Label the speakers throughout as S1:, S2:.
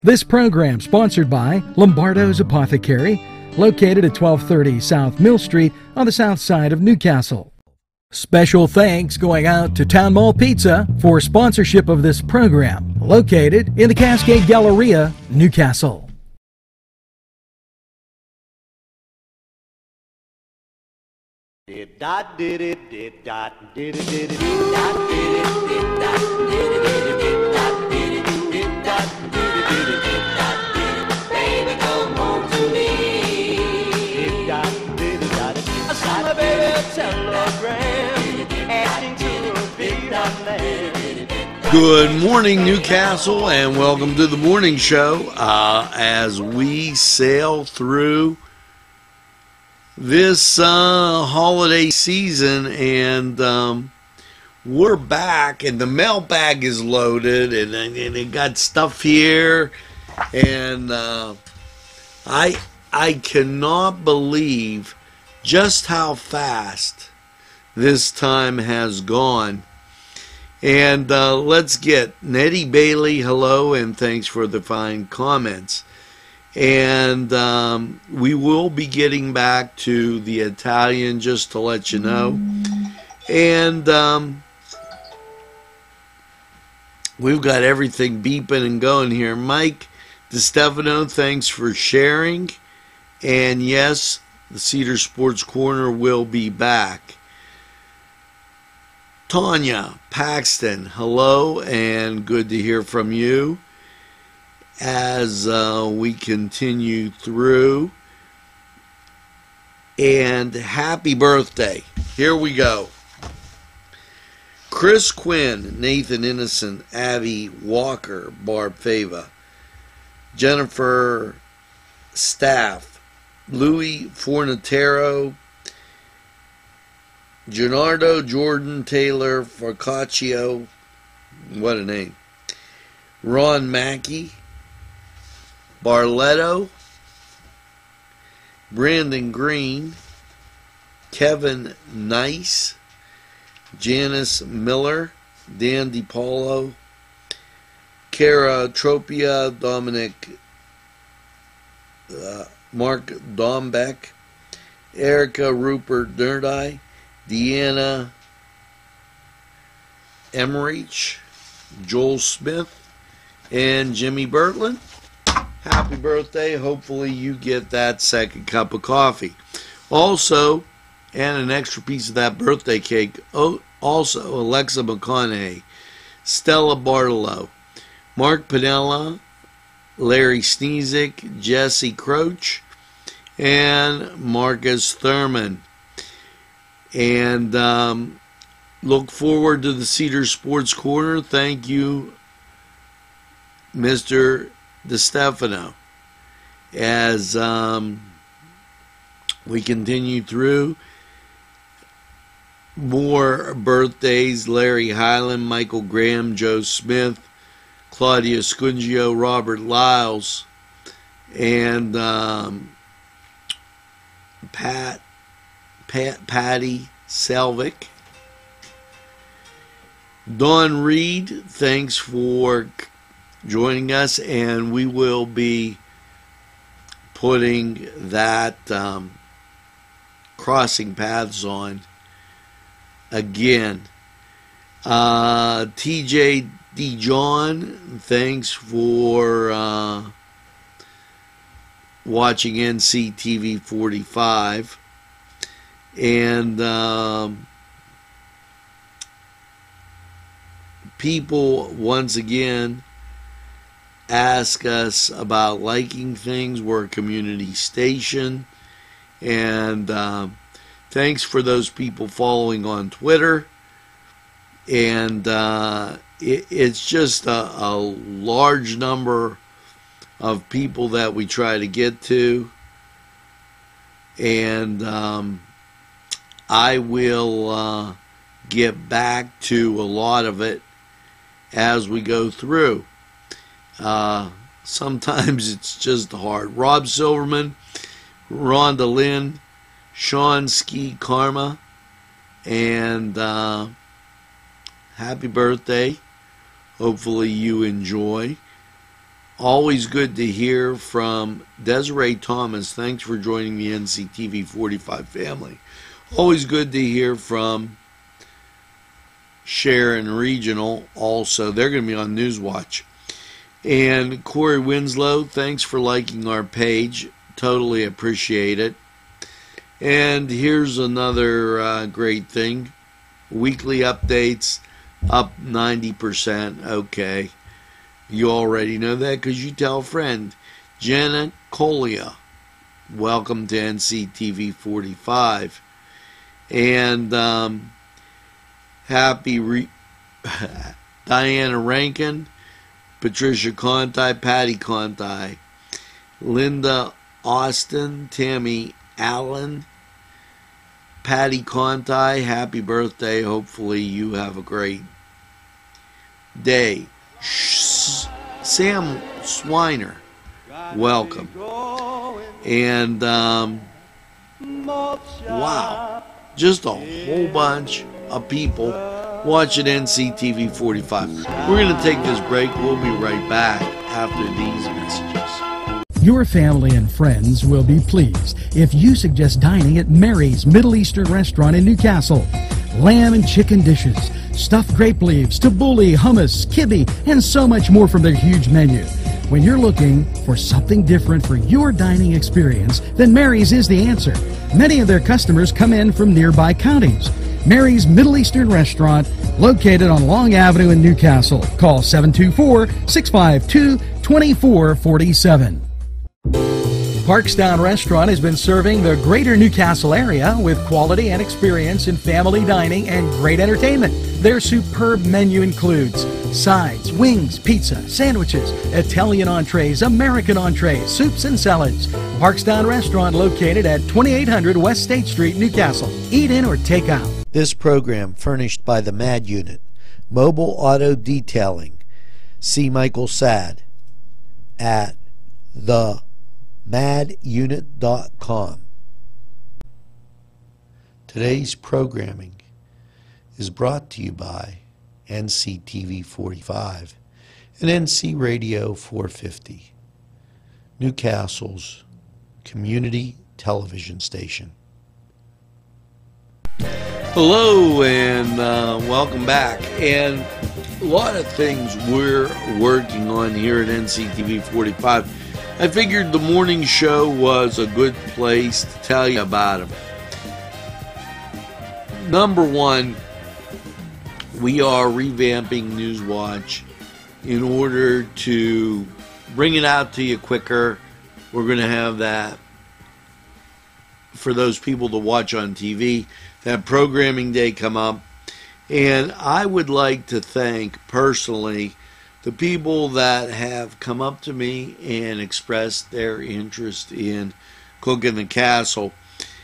S1: This program sponsored by Lombardo's Apothecary, located at 1230 South Mill Street on the south side of Newcastle. Special thanks going out to Town Mall Pizza for sponsorship of this program, located in the Cascade Galleria, Newcastle.
S2: Good morning, Newcastle, and welcome to the morning show as we sail through this holiday season. And we're back, and the mailbag is loaded, and it got stuff here, and I cannot believe just how fast this time has gone. And let's get Nettie Bailey, hello, and thanks for the fine comments. And we will be getting back to the Italian, just to let you know. And we've got everything beeping and going here. Mike DeStefano, thanks for sharing. And yes, the Cedar Sports Corner will be back. Tanya Paxton, hello, and good to hear from you as we continue through. And happy birthday. Here we go. Chris Quinn, Nathan Innocent, Abby Walker, Barb Fava, Jennifer Staff, Louis Fornatero, Gennardo Jordan Taylor Farcaccio, what a name, Ron Mackey, Barletto, Brandon Green, Kevin Nice, Janice Miller, Dan DiPaolo, Cara Tropia, Dominic, Mark Dombeck, Erica Rupert Nerdeye, Deanna Emmerich, Joel Smith, and Jimmy Bertland. Happy birthday. Hopefully you get that second cup of coffee. Also, and an extra piece of that birthday cake, also Alexa McConaughey, Stella Bartolo, Mark Pinella, Larry Sneezick, Jesse Croach, and Marcus Thurman. And look forward to the Cedar Sports Corner. Thank you, Mr. DeStefano. As we continue through, more birthdays: Larry Hyland, Michael Graham, Joe Smith, Claudia Scungio, Robert Lyles, and Patty Salvic. Dawn Reed, thanks for joining us, and we will be putting that Crossing Paths on again. TJ DeJohn, thanks for watching NCTV45. And people once again ask us about liking things. We're a community station, and thanks for those people following on Twitter. And it's just a large number of people that we try to get to, and I will get back to a lot of it as we go through. Sometimes it's just hard. Rob Silverman, Rhonda Lynn, Sean Ski Karma, and happy birthday. Hopefully you enjoy. Always good to hear from Desiree Thomas. Thanks for joining the NCTV 45 family. Always good to hear from Sharon Regional. Also, they're going to be on Newswatch. And Corey Winslow, thanks for liking our page. Totally appreciate it. And here's another great thing. Weekly updates up 90%. Okay. You already know that because you tell a friend. Jenna Colia, welcome to NCTV 45. And Diana Rankin, Patricia Conti, Patty Conti, Linda Austin, Tammy Allen, Patty Conti, happy birthday. Hopefully you have a great day. Sam Swiner, welcome. And wow, just a whole bunch of people watching NCTV 45. We're going to take this break. We'll be right back after these messages.
S1: Your family and friends will be pleased if you suggest dining at Mary's Middle Eastern Restaurant in Newcastle. Lamb and chicken dishes, stuffed grape leaves, tabbouleh, hummus, kibbe, and so much more from their huge menu. When you're looking for something different for your dining experience, then Mary's is the answer. Many of their customers come in from nearby counties. Mary's Middle Eastern Restaurant, located on Long Avenue in Newcastle. Call 724-652-2447. Parkstown Restaurant has been serving the greater Newcastle area with quality and experience in family dining and great entertainment. Their superb menu includes sides, wings, pizza, sandwiches, Italian entrees, American entrees, soups and salads. Parkstown Restaurant located at 2800 West State Street, Newcastle. Eat in or take out.
S2: This program furnished by the MAD Unit, Mobile Auto Detailing. See Michael Sad at themadunit.com. Today's programming is brought to you by NCTV 45 and NC Radio 450, Newcastle's community television station. Hello and welcome back. And a lot of things we're working on here at NCTV 45. I figured the morning show was a good place to tell you about them. Number one, we are revamping Newswatch in order to bring it out to you quicker. We're going to have that for those people to watch on TV, that programming day come up. And I would like to thank personally the people that have come up to me and expressed their interest in Cook in the Castle.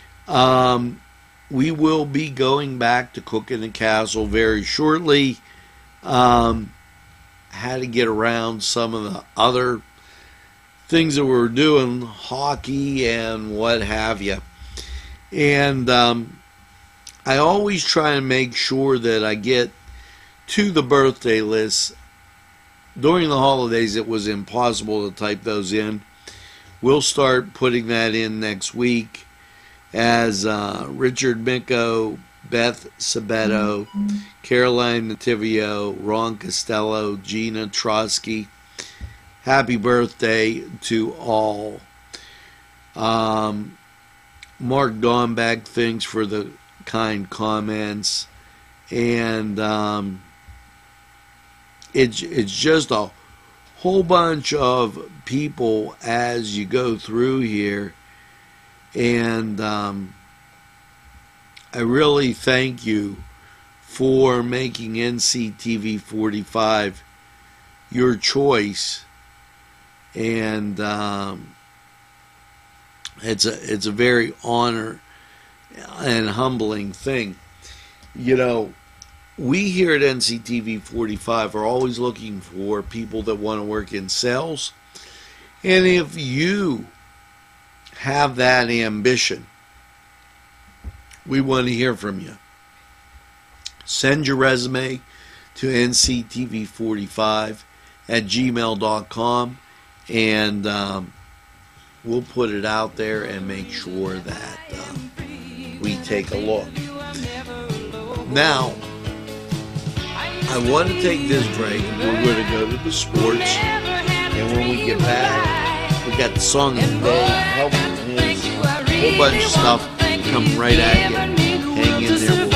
S2: We will be going back to Cook in the Castle very shortly. Had to get around some of the other things that we're doing, hockey and what have you. And I always try and make sure that I get to the birthday list. During the holidays, it was impossible to type those in. We'll start putting that in next week as Richard Micco, Beth Sabeto, Caroline Nativio, Ron Costello, Gina Trotsky. Happy birthday to all. Mark Dombeck, thanks for the kind comments. And it's just a whole bunch of people as you go through here. And I really thank you for making NCTV 45 your choice. And it's a very honor and humbling thing. You know, we here at NCTV 45 are always looking for people that want to work in sales. And if you have that ambition, we want to hear from you. Send your resume to nctv45@gmail.com and we'll put it out there and make sure that we take a look. Now, I want to take this break. We're going to go to the sports, and when we get back, we got the song of the day, helping his, a whole bunch of stuff coming right at you. Hang in there.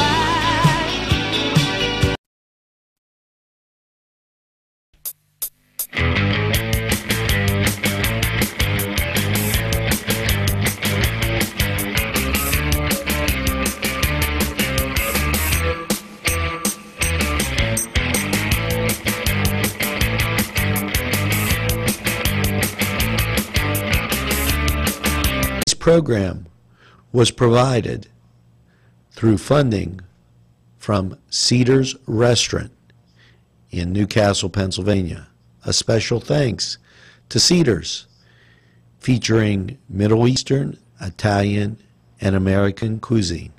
S2: This program was provided through funding from Cedars Restaurant in Newcastle, Pennsylvania. A special thanks to Cedars, featuring Middle Eastern, Italian, and American cuisine.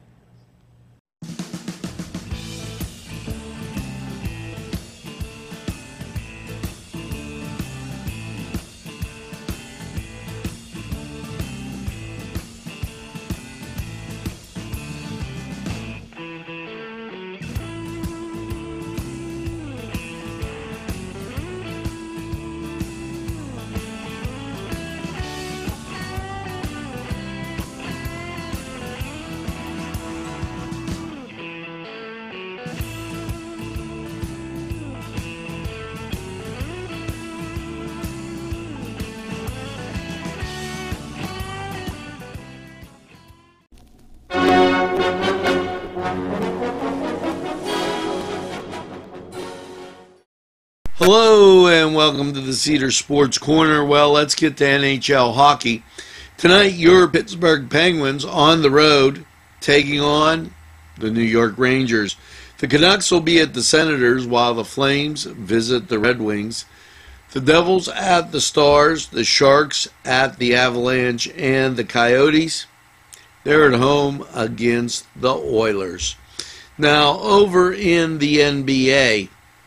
S2: Hello and welcome to the Cedar Sports Corner. Well, let's get to NHL hockey. Tonight, your Pittsburgh Penguins on the road taking on the New York Rangers. The Canucks will be at the Senators while the Flames visit the Red Wings. The Devils at the Stars, the Sharks at the Avalanche, and the Coyotes, they're at home against the Oilers. Now, over in the NBA,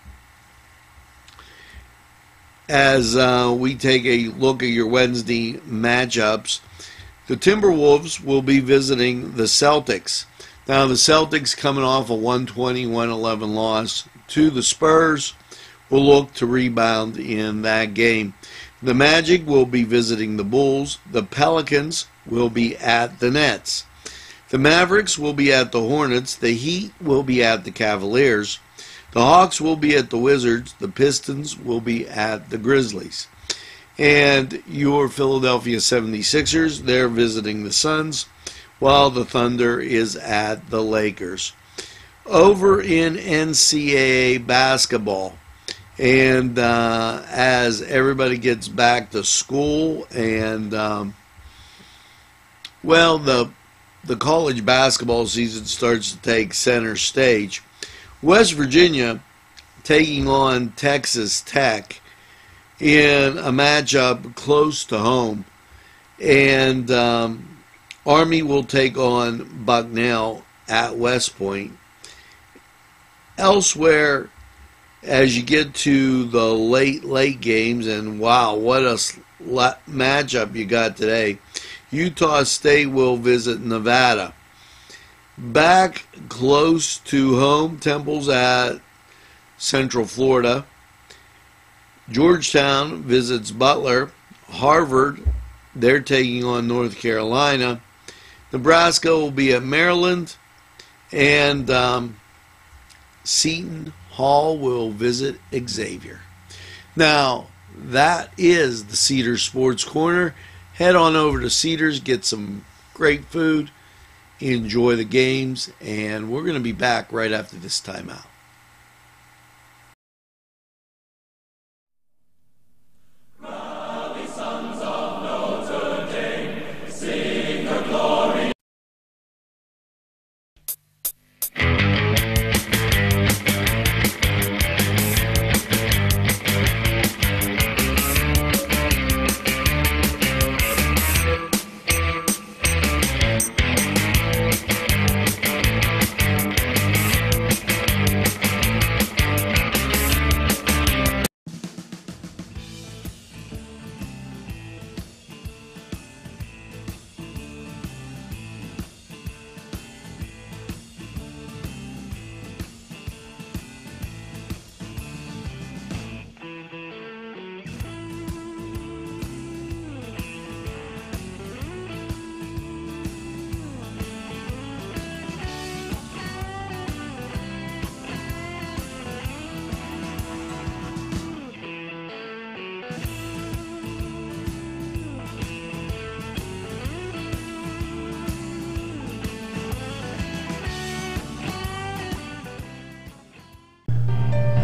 S2: as we take a look at your Wednesday matchups, the Timberwolves will be visiting the Celtics. Now, the Celtics, coming off a 120-111 loss to the Spurs, will look to rebound in that game. The Magic will be visiting the Bulls. The Pelicans will be at the Nets. The Mavericks will be at the Hornets. The Heat will be at the Cavaliers. The Hawks will be at the Wizards. The Pistons will be at the Grizzlies. And your Philadelphia 76ers, they're visiting the Suns, while the Thunder is at the Lakers. Over in NCAA basketball, and as everybody gets back to school and, well, the college basketball season starts to take center stage. West Virginia taking on Texas Tech in a matchup close to home. And Army will take on Bucknell at West Point. Elsewhere, as you get to the late games, and wow, what a matchup you got today. Utah State will visit Nevada. Back close to home, Temple's at Central Florida. Georgetown visits Butler. Harvard, they're taking on North Carolina. Nebraska will be at Maryland. And Seton Hall will visit Xavier. Now, that is the Cedars Sports Corner. Head on over to Cedars, get some great food, enjoy the games, and we're going to be back right after this timeout.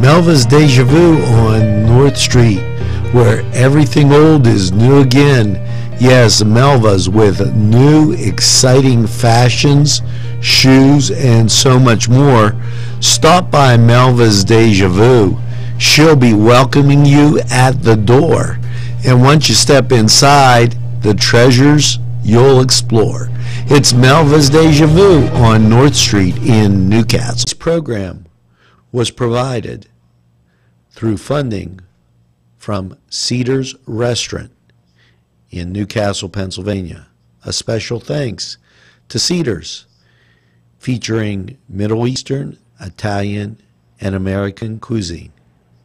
S2: Melva's Deja Vu on North Street, where everything old is new again. Yes, Melva's with new exciting fashions, shoes, and so much more. Stop by Melva's Deja Vu. She'll be welcoming you at the door. And once you step inside, the treasures you'll explore. It's Melva's Deja Vu on North Street in Newcastle. This program was provided through funding from Cedars Restaurant in Newcastle, Pennsylvania. A special thanks to Cedars, featuring Middle Eastern, Italian, and American cuisine.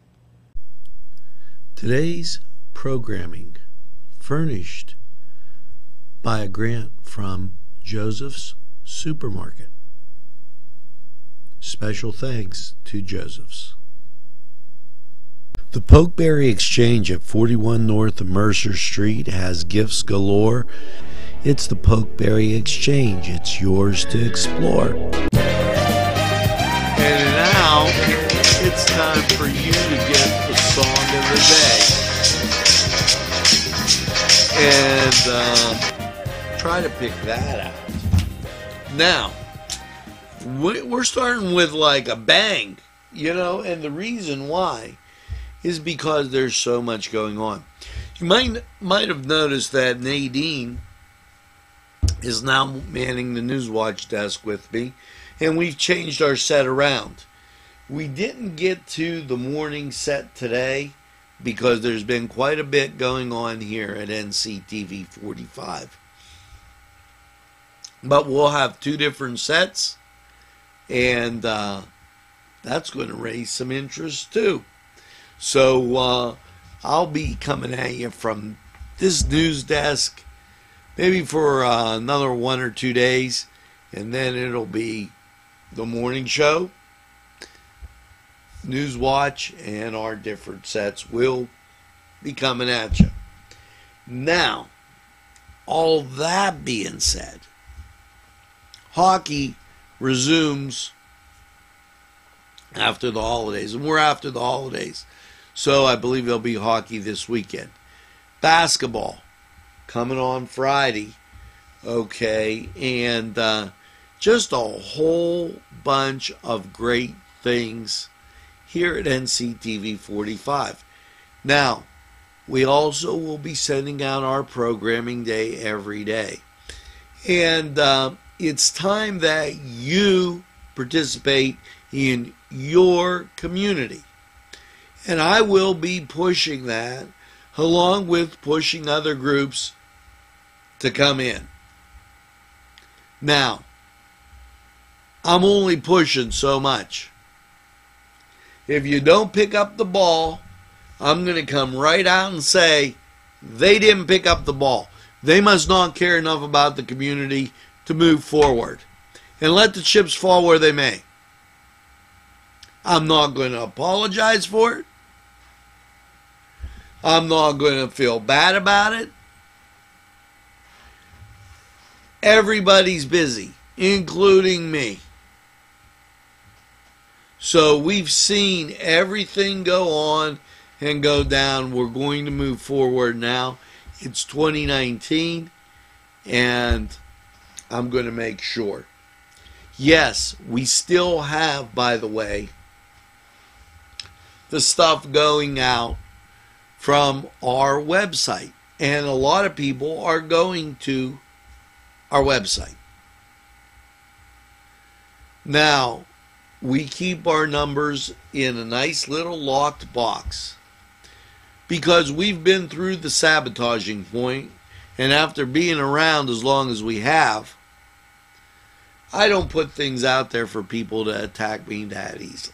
S2: Today's programming furnished by a grant from Joseph's Supermarket. Special thanks to Joseph's. The Pokeberry Exchange at 41 North Mercer Street has gifts galore. It's the Pokeberry Exchange. It's yours to explore. And now it's time for you to get the song of the day. And try to pick that out. Now, we're starting with like a bang, and the reason why is because there's so much going on. You might have noticed that Nadine is now manning the Newswatch desk with me, and we've changed our set around. We didn't get to the morning set today because there's been quite a bit going on here at NCTV45. But we'll have two different sets, and that's going to raise some interest too. So I'll be coming at you from this news desk maybe for another 1 or 2 days, and then it'll be the morning show, Newswatch, and our different sets will be coming at you. Now, all that being said, hockey resumes after the holidays, and we're after the holidays. So I believe there'll be hockey this weekend. Basketball coming on Friday. Okay, and just a whole bunch of great things here at NCTV 45. Now, we also will be sending out our programming day every day. And it's time that you participate in your community. And I will be pushing that along with pushing other groups to come in. Now, I'm only pushing so much. If you don't pick up the ball, I'm going to come right out and say they didn't pick up the ball. They must not care enough about the community to move forward. And let the chips fall where they may. I'm not going to apologize for it. I'm not going to feel bad about it. Everybody's busy, including me. So we've seen everything go on and go down. We're going to move forward now. It's 2019, and I'm going to make sure. Yes, we still have, by the way, the stuff going out from our website. And a lot of people are going to our website. Now, we keep our numbers in a nice little locked box because we've been through the sabotaging point, and after being around as long as we have, I don't put things out there for people to attack me that easily.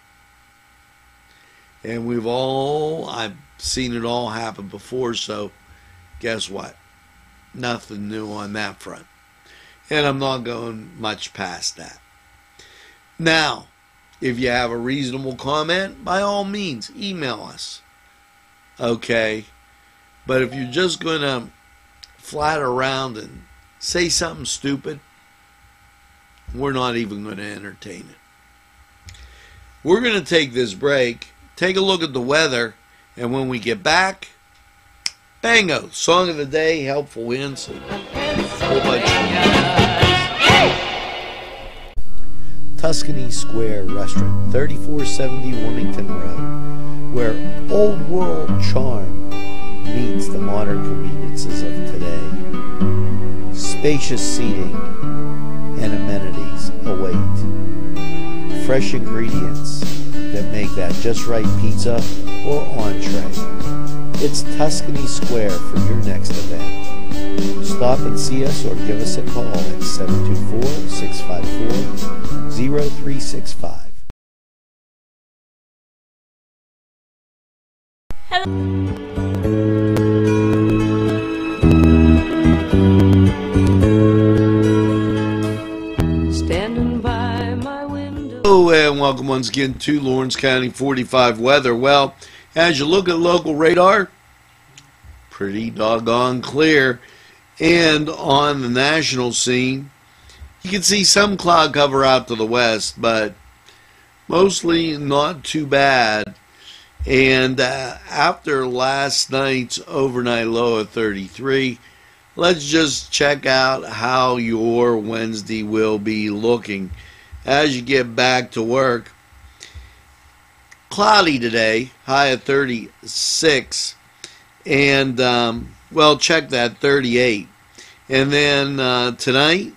S2: And I've seen it all happen before, so guess what? Nothing new on that front. And I'm not going much past that. Now, if you have a reasonable comment, by all means, email us. Okay? But if you're just going to flat around and say something stupid, we're not even going to entertain it. We're going to take this break, take a look at the weather, and when we get back, bango, song of the day, helpful hints, and a whole bunch of
S3: Tuscany Square Restaurant, 3470 Wilmington Road, where old world charm meets the modern conveniences of today. Spacious seating and amenities await. Fresh ingredients that make that just right pizza or entree. It's Tuscany Square for your next event. Stop and see us or give us a call at 724-654-0365.
S4: Standing by my window.
S2: Hello and welcome once again to Lawrence County 45 weather. Well, as you look at local radar, pretty doggone clear. And on the national scene, you can see some cloud cover out to the west, but mostly not too bad. And after last night's overnight low of 33, let's just check out how your Wednesday will be looking as you get back to work. Cloudy today, high of 36, and well, check that, 38. And then tonight,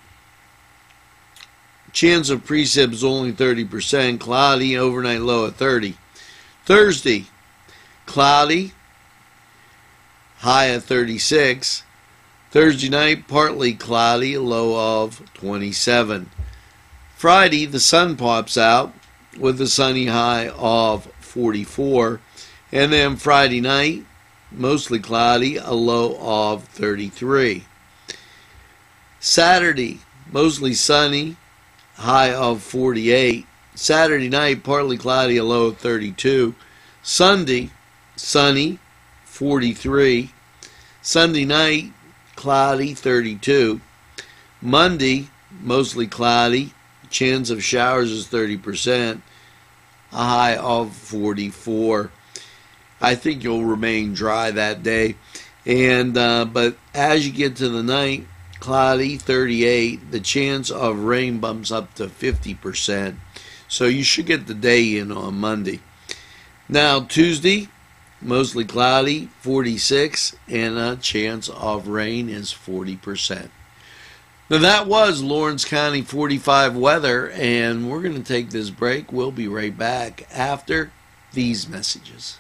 S2: chance of precip's only 30%, cloudy, overnight low of 30. Thursday, cloudy, high of 36. Thursday night, partly cloudy, low of 27. Friday, the sun pops out with a sunny high of 44. And then Friday night, mostly cloudy, a low of 33. Saturday, mostly sunny, high of 48. Saturday night, partly cloudy, a low of 32. Sunday, sunny, 43. Sunday night, cloudy, 32. Monday, mostly cloudy, chance of showers is 30%, a high of 44. I think you'll remain dry that day. And but as you get to the night, cloudy, 38. The chance of rain bumps up to 50%. So you should get the day in on Monday. Now Tuesday, mostly cloudy, 46, and a chance of rain is 40%. Now that was Lawrence County 45 weather, and we're going to take this break. We'll be right back after these messages.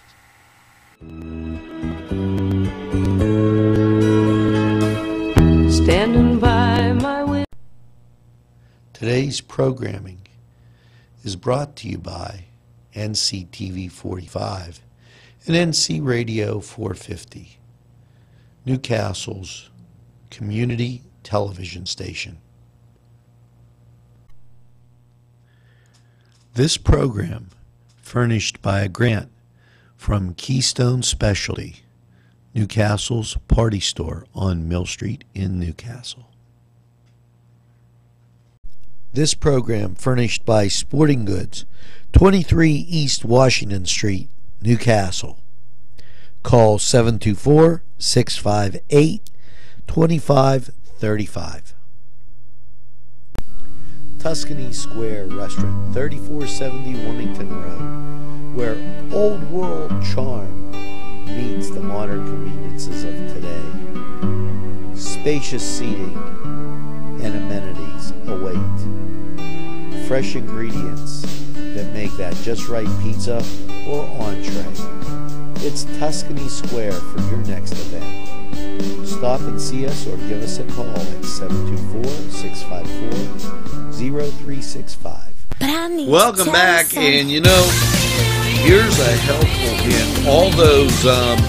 S4: Standing by my window.
S3: Today's programming is brought to you by NCTV45 and NC Radio 450, Newcastle's community television station. This program furnished by a grant from Keystone Specialty, Newcastle's party store on Mill Street in Newcastle. This program furnished by Sporting Goods, 23 East Washington Street, Newcastle. Call 724-658-2535. Tuscany Square Restaurant, 3470 Wilmington Road, where old world charm meets the modern conveniences of today. Spacious seating and amenities await. Fresh ingredients that make that just right pizza or entree. It's Tuscany Square for your next event. Stop and see us or give us a call at 724-654-0365.
S2: Welcome back, and you know, here's a helpful hint. All those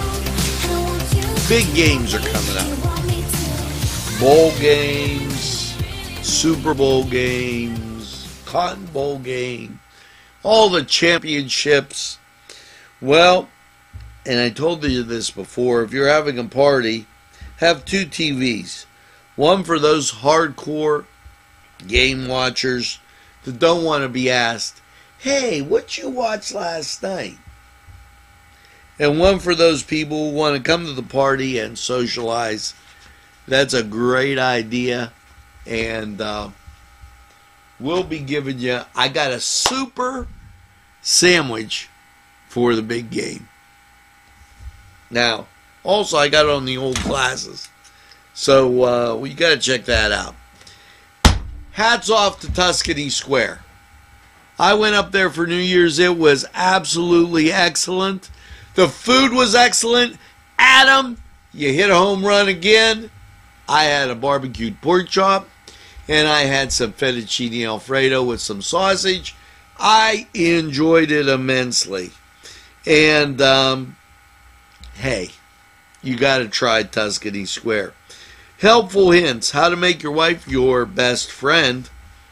S2: big games are coming up. Bowl games, Super Bowl games, Cotton Bowl game, all the championships. Well, and I told you this before, if you're having a party, have two TVs. One for those hardcore game watchers that don't want to be asked, hey, what you watched last night? And one for those people who want to come to the party and socialize. That's a great idea. And we'll be giving you, I got a super sandwich for the big game. Now, also I got it on the old glasses. So you got to check that out. Hats off to Tuscany Square. I went up there for New Year's. It was absolutely excellent. The food was excellent. Adam, you hit a home run again. I had a barbecued pork chop, and I had some fettuccine alfredo with some sausage. I enjoyed it immensely. And, hey, you got to try Tuscany Square. Helpful hints, how to make your wife your best friend.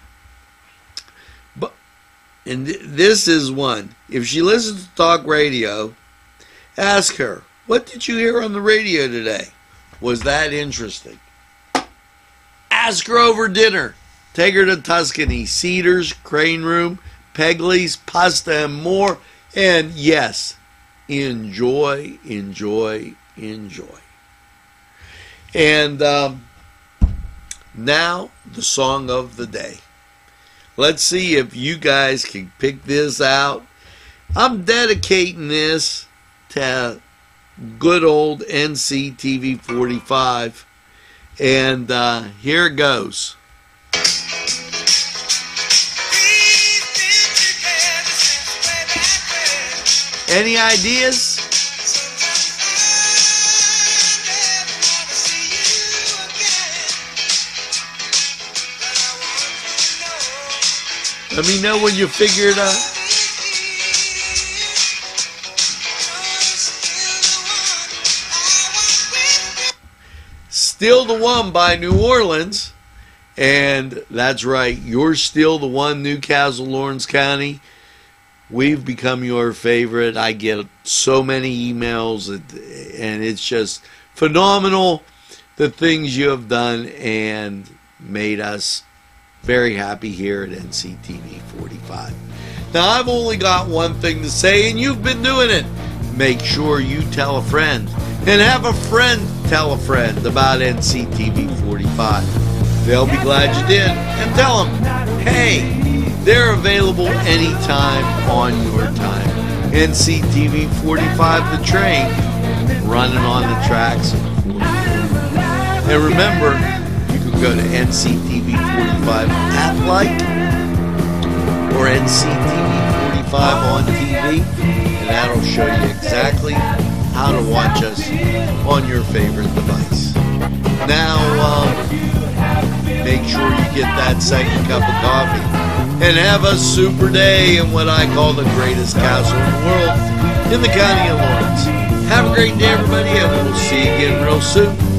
S2: And this is one. If she listens to talk radio, ask her, what did you hear on the radio today? Was that interesting? Ask her over dinner. Take her to Tuscany, Cedars, Crane Room, Pegley's, Pasta and more. And yes, enjoy, enjoy, enjoy. And now, the song of the day. Let's see if you guys can pick this out. I'm dedicating this to good old NCTV45. And here it goes. Any ideas? Let me know when you figure it out. Still the One by New Orleans. And that's right, you're still the one, Newcastle, Lawrence County. We've become your favorite. I get so many emails, and it's just phenomenal, the things you have done and made us very happy here at NCTV45. Now, I've only got one thing to say, and you've been doing it. Make sure you tell a friend, and have a friend tell a friend about NCTV45. They'll be glad you did. And tell them, hey, they're available anytime on your time. NCTV45, the train, running on the tracks. And remember, go to NCTV45 app like or NCTV45 on TV, and that'll show you exactly how to watch us on your favorite device. Now, make sure you get that second cup of coffee and have a super day in what I call the greatest castle in the world in the county of Lawrence. Have a great day, everybody, and we'll see you again real soon.